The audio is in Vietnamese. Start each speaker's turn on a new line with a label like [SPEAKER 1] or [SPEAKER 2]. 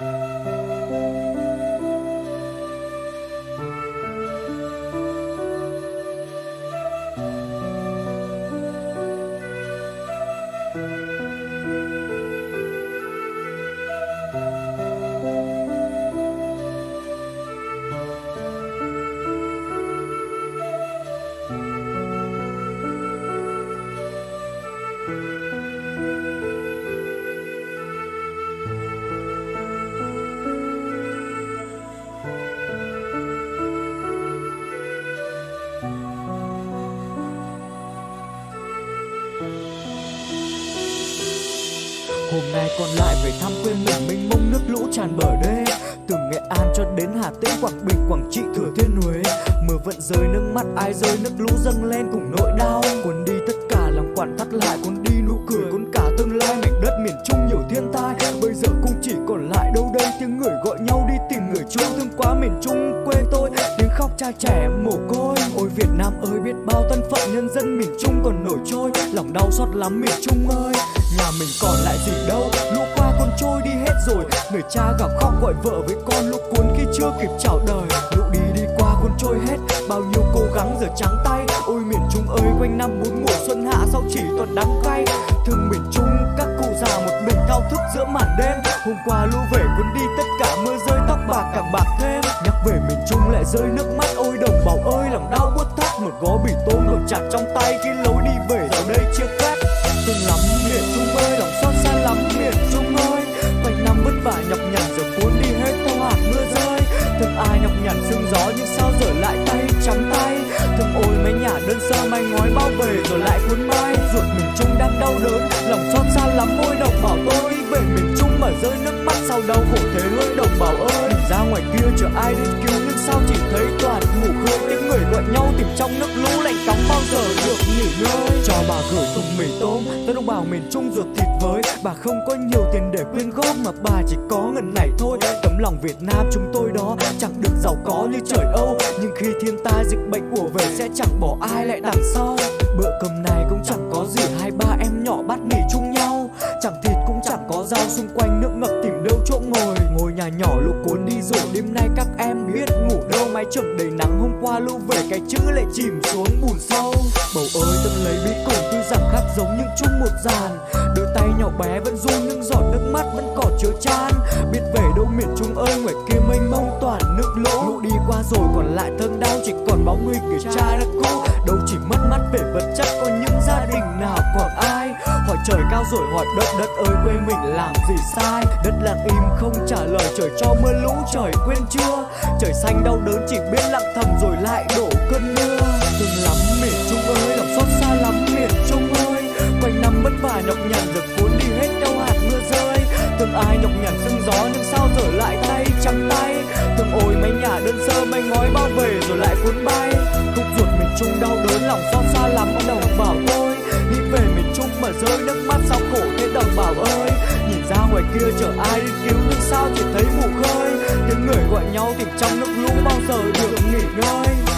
[SPEAKER 1] Hôm nay còn lại về thăm quê mình mênh mông nước lũ tràn bờ đê, từ Nghệ An cho đến Hà Tĩnh, Quảng Bình, Quảng Trị, Thừa Thiên Huế. Mưa vẫn rơi nước mắt ai rơi, nước lũ dâng lên cùng nỗi đau. Cuốn đi tất cả lòng quặn thắt lại, cuốn đi nụ cười, cuốn cả tương lai. Mảnh đất miền Trung nhiều thiên tai, bây giờ cũng chỉ còn lại đâu đây tiếng người gọi nhau đi tìm người chung. Thương quá miền Trung quê tôi, tiếng khóc trai trẻ mồ côi. Ôi Việt Nam ơi, biết bao thân phận nhân dân miền Trung còn nổi trôi, lòng đau xót lắm miền Trung ơi. Nhà mình còn lại gì đâu, lũ qua con trôi đi hết rồi. Người cha gào khóc gọi vợ với con, lũ cuốn khi chưa kịp chào đời. Lũ đi qua con trôi hết, bao nhiêu cố gắng giờ trắng tay. Ôi miền Trung ơi, quanh năm bốn mùa xuân hạ sao chỉ toàn đắng cay. Thương miền Trung các cụ già một mình thao thức giữa màn đêm. Hôm qua lũ về cuốn đi tất cả, mưa rơi tóc bạc càng bạc thêm. Nhắc về miền Trung lại rơi nước mắt, ôi đồng bào ơi lòng đau buốt thắt. Một gó bì tôm còn chặt trong tay khi lối đi về giờ đây chia cắt. Thương lắm miền Trung ơi, lòng xót xa lắm miền Trung ơi. Quanh năm vất vả nhọc nhằn giờ cuốn đi hết theo hạt mưa rơi. Thương ai nhọc nhằn sương gió nhưng sao giờ lại tay trắng tay. Thương ôi mấy nhà đơn sơ mái ngói bao về rồi lại cuốn bay. Ruột miền Trung đang đau đớn, lòng xót xa lắm ôi đồng bào tôi. Về miền Trung mà rơi nước mắt sao đau khổ thế ơi đồng bào ơi. Nhìn ra ngoài kia chờ ai đến cứu nhưng sao chỉ thấy toàn ngủ khơi. Tiếng người gọi nhau tìm trong nước lũ lạnh cóng bao giờ được nghỉ ngơi. Cho bà gửi thùng mì tôm tới đồng bào miền Trung ruột thịt với. Bà không có nhiều tiền để quyên góp mà bà chỉ có ngần này thôi. Tấm lòng Việt Nam chúng tôi đó chẳng được giàu có như trời Âu, nhưng khi thiên tai dịch bệnh ùa về sẽ chẳng bỏ ai lại đằng sau. Bữa cơm này cũng chẳng có gì, hai ba em nhỏ bắt nghỉ chung nhau. Chẳng thịt cũng chẳng có rau, xung quanh nước ngập tìm đâu chỗ ngồi. Ngôi nhà nhỏ lũ cuốn đi rồi đêm nay các em biết ngủ đâu. Mái chồng đầy nắng hôm qua lũ về cái chữ lại chìm xuống bùn sâu. Bầu ơi tâm lấy bí cổ tuy rằng khác giống nhưng chung một dàn. Đôi tay nhỏ bé vẫn run nhưng giọt nước mắt vẫn còn chứa chan. Biết về đâu miền Trung ơi, ngoài kia mênh mông toàn nước lũ. Lũ đi qua rồi còn lại thân đau, chỉ còn bóng người người cha đã cũ. Đâu chỉ mất mát về vật chất, có những gia đình nào còn ai. Hỏi trời cao rồi hỏi đất, đất ơi quê mình làm gì sai. Đất lặng im không trả lời, trời cho mưa lũ trời quên chưa. Trời xanh đau đớn chỉ biết lặng thầm rồi lại đổ cơn mưa. Thương lắm miền Trung ơi, lòng xót xa lắm miền Trung ơi. Quanh năm vất vả nhọc nhằn giờ cuốn đi hết theo hạt mưa rơi. Thương ai nhọc nhằn sương gió nhưng sao giờ lại tay trắng tay. Thương ôi mấy nhà đơn sơ mái ngói bao về rồi lại cuốn bay. Khúc ruột miền Trung đau đớn lòng xót xa lắm đồng bào tôi. Đi về miền Trung mà rơi nước mắt sao khổ thế đồng bào ơi. Nhìn ra ngoài kia chờ ai đi cứu nhưng sao chỉ thấy mù khơi. Tiếng người gọi nhau tìm trong nước lũ bao giờ được nghỉ ngơi.